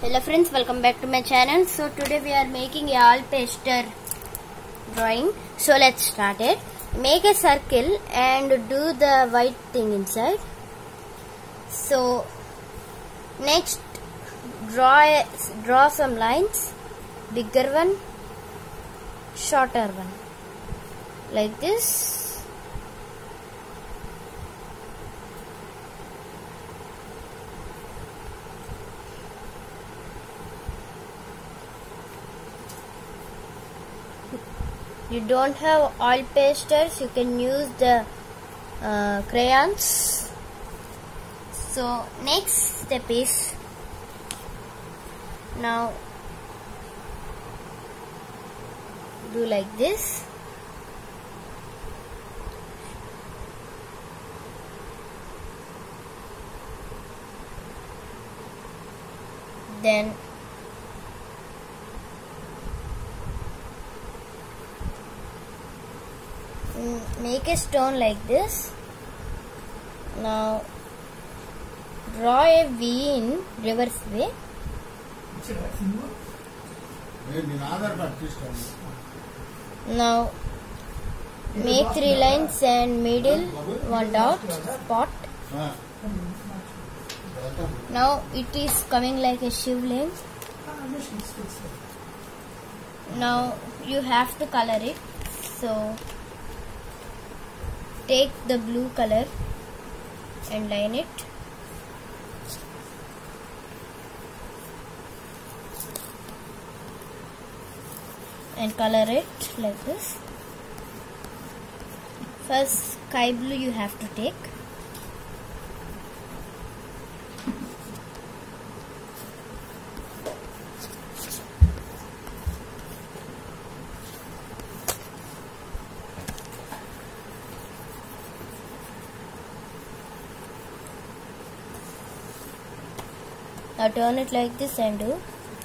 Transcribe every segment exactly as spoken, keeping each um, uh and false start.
Hello friends, welcome back to my channel. So today we are making a all pastel drawing. So let's start it. Make a circle and do the white thing inside. So next draw a, draw some lines, bigger one, shorter one, like this. You don't have oil pastels, you can use the uh, crayons. So next step is, now do like this. Then make a stone like this. Now draw a V in reverse way. Now make three lines and middle one dot spot. Now it is coming like a shivling. Now you have to color it. So take the blue color and line it. And color it like this. First sky blue you have to take. Now turn it like this and do.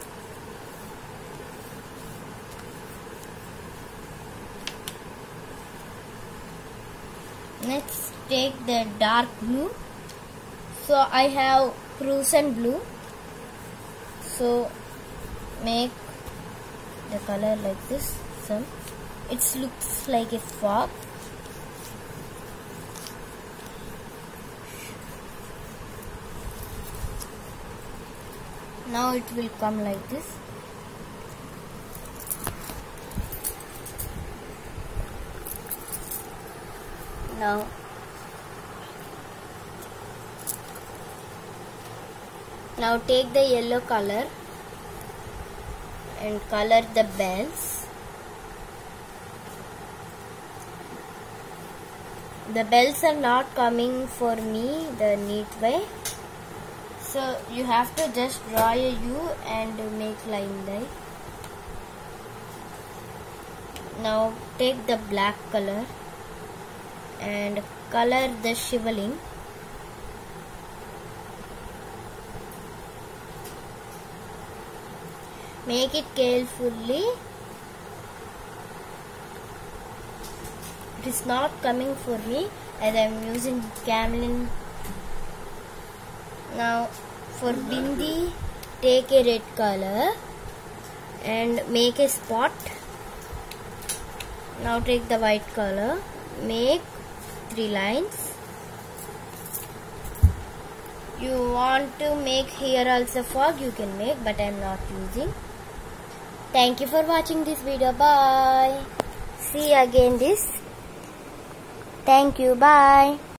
Next take the dark blue. So I have Prussian blue. So make the color like this. Some it looks like a fog. Now it will come like this. Now now take the yellow color and color the bells. The bells are not coming for me the neat way. So you have to just draw a U and make line there. Now take the black color and color the shivling. Make it carefully. It is not coming for me as I am using Camlin. Now for bindi, take a red color and make a spot. Now take the white color, make three lines. You want to make here also fog, you can make, but I am not using. Thank you for watching this video. Bye. See you again this. Thank you. Bye.